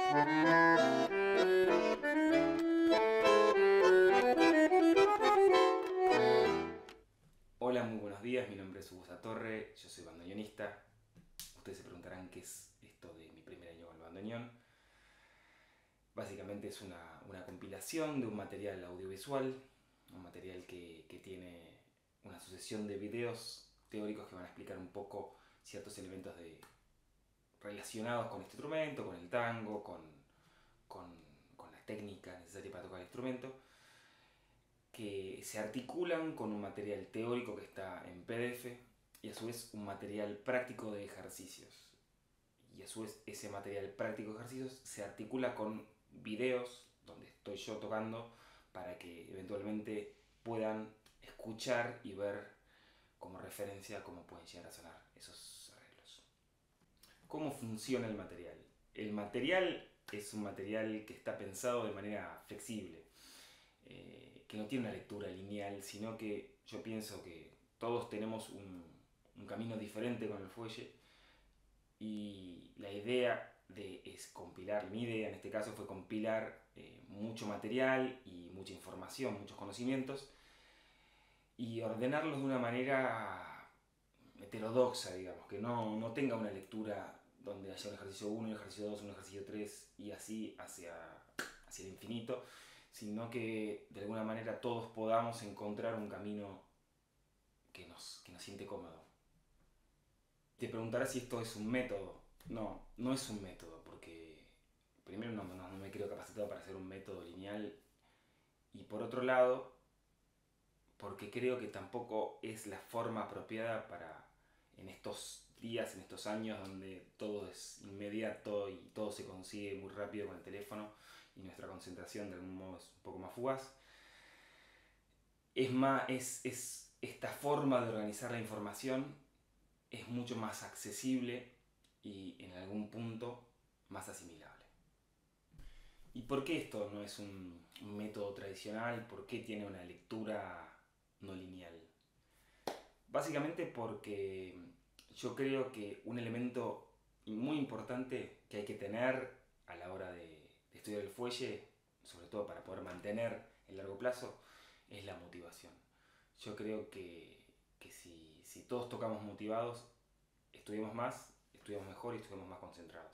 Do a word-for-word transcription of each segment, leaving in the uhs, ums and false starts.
Hola, muy buenos días, mi nombre es Hugo Satorre, yo soy bandoneonista. Ustedes se preguntarán qué es esto de mi primer año con el bandoneón. Básicamente es una, una compilación de un material audiovisual, un material que, que tiene una sucesión de videos teóricos que van a explicar un poco ciertos elementos de, relacionados con este instrumento, con el tango, con, con, con la técnica necesaria para tocar el instrumento, que se articulan con un material teórico que está en P D F y a su vez un material práctico de ejercicios. Y a su vez ese material práctico de ejercicios se articula con videos donde estoy yo tocando para que eventualmente puedan escuchar y ver como referencia cómo pueden llegar a sonar esos arreglos. ¿Cómo funciona el material? El material es un material que está pensado de manera flexible, eh, que no tiene una lectura lineal, sino que yo pienso que todos tenemos un, un camino diferente con el fuelle y la idea de, es compilar, mi idea en este caso fue compilar eh, mucho material y mucha información, muchos conocimientos y ordenarlos de una manera heterodoxa, digamos, que no, no tenga una lectura donde haya un ejercicio uno, un ejercicio dos, un ejercicio tres y así hacia, hacia el infinito, sino que de alguna manera todos podamos encontrar un camino que nos, que nos siente cómodo. Te preguntarás si esto es un método. No, no es un método, porque primero no, no, no me creo capacitado para hacer un método lineal y por otro lado, porque creo que tampoco es la forma apropiada para en estos días, en estos años donde todo es inmediato y todo se consigue muy rápido con el teléfono y nuestra concentración de algún modo es un poco más fugaz. Es más, es, es esta forma de organizar la información es mucho más accesible y en algún punto más asimilable. ¿Y por qué esto no es un, un método tradicional? ¿Por qué tiene una lectura no lineal? Básicamente porque yo creo que un elemento muy importante que hay que tener a la hora de, de estudiar el fuelle, sobre todo para poder mantener el largo plazo, es la motivación. Yo creo que, que si, si todos tocamos motivados, estudiamos más, estudiamos mejor y estudiamos más concentrados.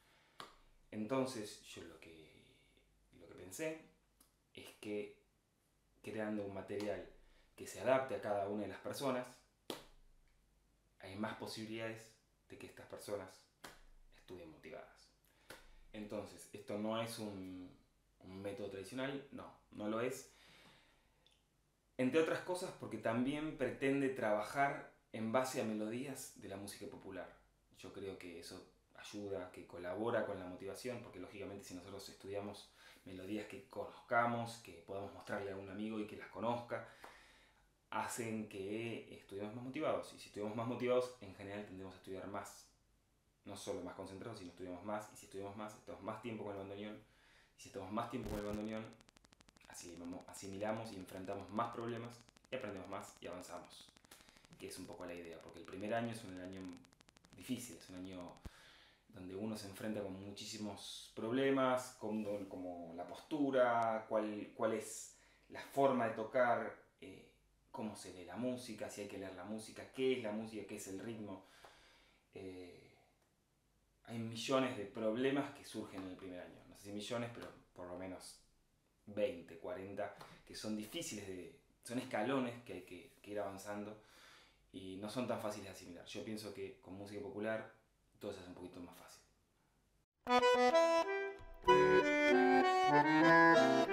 Entonces yo lo que, lo que pensé es que creando un material que se adapte a cada una de las personas, hay más posibilidades de que estas personas estudien motivadas. Entonces, esto no es un, un método tradicional, no, no lo es. Entre otras cosas porque también pretende trabajar en base a melodías de la música popular. Yo creo que eso ayuda, que colabora con la motivación, porque lógicamente si nosotros estudiamos melodías que conozcamos, que podamos mostrarle a un amigo y que las conozca, hacen que estudiemos más motivados. Y si estudiamos más motivados, en general tendemos a estudiar más. No solo más concentrados, sino estudiamos más. Y si estudiamos más, estamos más tiempo con el bandoneón. Y si estamos más tiempo con el bandoneón, asimilamos, asimilamos y enfrentamos más problemas y aprendemos más y avanzamos. Que es un poco la idea, porque el primer año es un año difícil, es un año donde uno se enfrenta con muchísimos problemas, como, como la postura, cuál, cuál es la forma de tocar, eh, cómo se lee la música, si hay que leer la música, qué es la música, qué es el ritmo. Eh, hay millones de problemas que surgen en el primer año. No sé si millones, pero por lo menos veinte, cuarenta, que son difíciles de... son escalones que hay que, que ir avanzando y no son tan fáciles de asimilar. Yo pienso que con música popular todo se hace un poquito más fácil.